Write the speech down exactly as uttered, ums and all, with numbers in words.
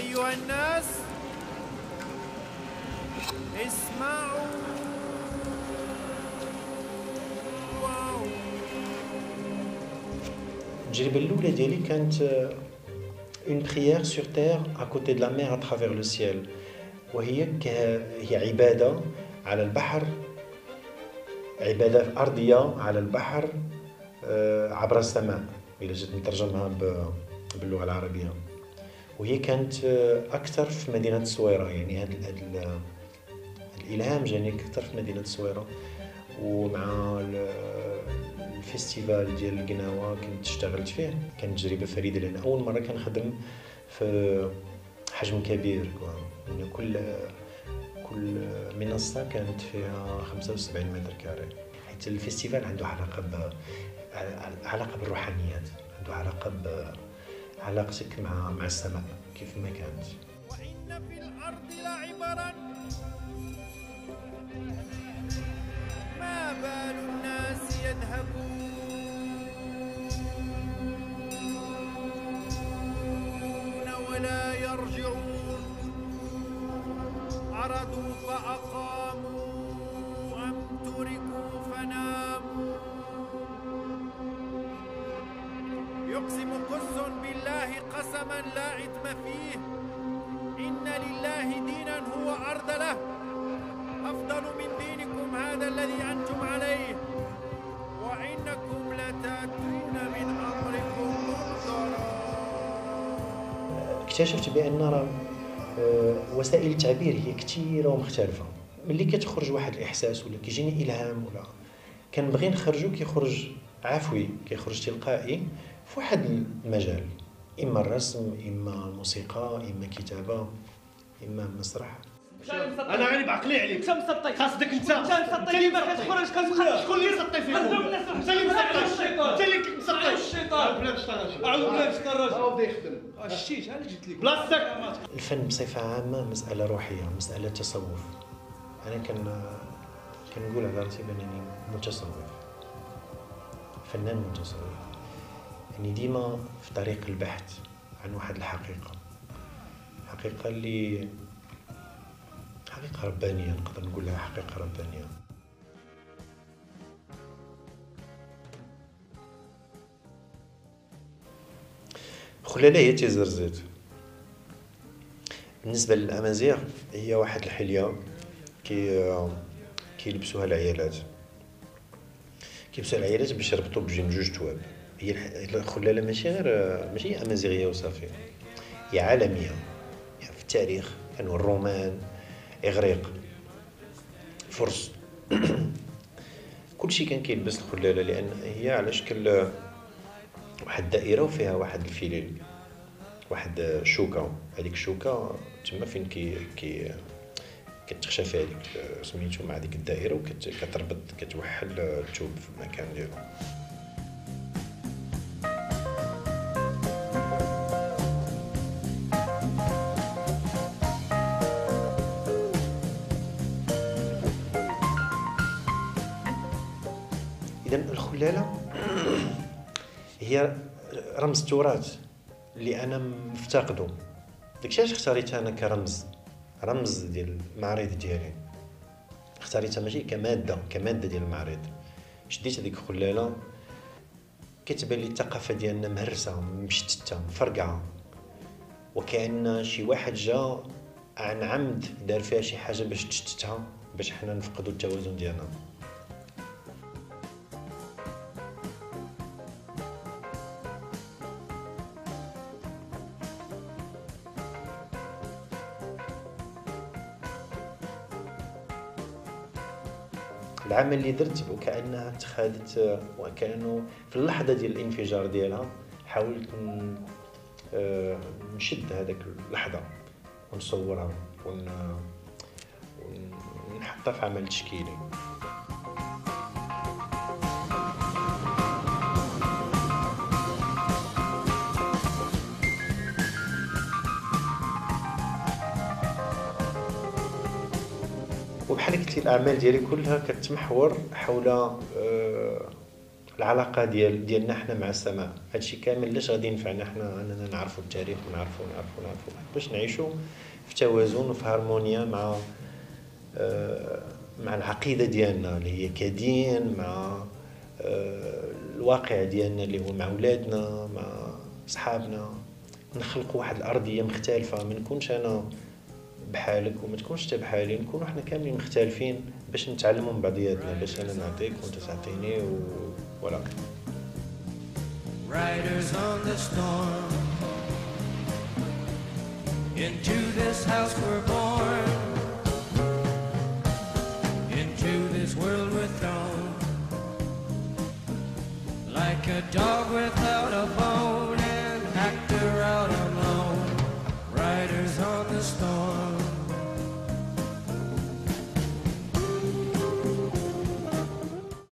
أيها الناس اسمعوا. واو. التجربة الأولى ديالي كانت une prière sur terre à côté de la mer à travers le ciel، وهي هي عبادة على البحر، عبادة أرضية على البحر عبر السماء إذا جيت نترجمها باللغة العربية. وهي كانت أكثر في مدينة الصويرة، يعني هذا الإلهام جاني أكثر في مدينة الصويرة. ومع الفيستيفال ديال القناوة كنت اشتغلت فيه، كانت تجربة فريدة لأن أول مرة كنخدم في حجم كبير، يعني كل كل منصة كانت فيها خمسة وسبعين متر كاري. حيت الفيستيفال عنده علاقة ب علاقة بالروحانيات، عنده علاقة بعلاقتك مع مع السماء كيف ما كانت. وإن في الأرض لعبرا ما بال الناس يذهبون ولا يرجعون، عرضوا فأقاموا أم تركوا فناموا. يقسم قس بالله قسما لا إثم فيه، إن لله دينا هو أرض له أفضل من دينكم هذا الذي أنتم عليه، وإنكم لتأتون من أمركم مبصرا. اكتشفت بأن وسائل التعبير هي كثيرة ومختلفة. ملي كتخرج واحد الإحساس ولا كيجيني إلهام ولا كنبغي نخرجو، كيخرج عفوي، كيخرج تلقائي في واحد المجال، إما الرسم، إما الموسيقى، إما كتابة، إما مسرح. انا غادي بعقلي عليك، انت مسطي خاصك انت انت اللي ما كتخرج كتخرج. شكون اللي مسطي فيك؟ انت اللي مسطي، انت اللي مسطي الشيطان. بلا تشطرج، اعوذ بالله تشطرج، ها بدا يخدم. شتيت ها اللي جبت لك بلاصتك. الفن بصفة عامة مسألة روحية، مسألة تصوف. أنا كان كنقول على راسي بأنني متصوف، فنان متصوف، يعني ديما في طريق البحث عن واحد الحقيقة، حقيقة اللي حقيقة ربانية، نقدر نقول لها حقيقة ربانية. خلالة هي تيزرزيت. بالنسبة للأمازيغ هي واحد الحلية كي كيلبسوها العيالات، كيلبسوها العيالات باش يربطوا بين جوج تواب. هي الخلالة ماشي غير ماشي أمازيغية وصافي، هي عالمية. يعني في التاريخ كانوا الرومان، إغريق، فرس كلشي كان كيلبس الخلالة، لأن هي على شكل واحد الدائرة وفيها واحد الفيليل، واحد الشوكة. هذيك الشوكة تما فين كي كي كتخشى فيها هذيك سميتو مع ديك الدائرة، وكتربط كتوحل الثوب في المكان ديالو. إذن الخلالة هي رمز التراث اللي أنا مفتقده. داكشي علاش اختاريتها أنا كرمز، رمز ديال المعرض ديالي. اختاريتها ماشي كمادة كمادة ديال المعرض. شديت هذيك الخلالة كتبان لي الثقافة ديالنا مهرسة مشتتة مفرقعة، وكأن شي واحد جا عن عمد دار فيها شي حاجة باش تشتتها، باش حنا نفقدوا التوازن ديالنا. العمل اللي درت وكأنها اتخذت، وكأنه في اللحظة ديال الانفجار ديالها حاولت نشد هذاك اللحظة ونصورها ونحطها في عمل تشكيلي. وبحال قلت لي الأعمال ديالي كلها كتمحور حول العلاقه ديال ديالنا حنا مع السماء. هادشي كامل لاش غادي ينفعنا حنا اننا نعرفوا التاريخ ونعرفوا نعرفوا نعرفوا باش نعيشوا في توازن وفي هارمونيا مع آه مع العقيده ديالنا اللي هي كدين، مع آه الواقع ديالنا اللي هو مع ولادنا مع صحابنا. نخلقوا واحد الارضيه مختلفه، ما نكونش انا بحالك وما تكونش انت بحالي، نكونوا احنا كاملين مختلفين باش نتعلموا من بعضياتنا، باش انا نعطيك وانت تعطيني و ولا. Riders on the storm, into this house we're born, into this world we're thrown, like a dog without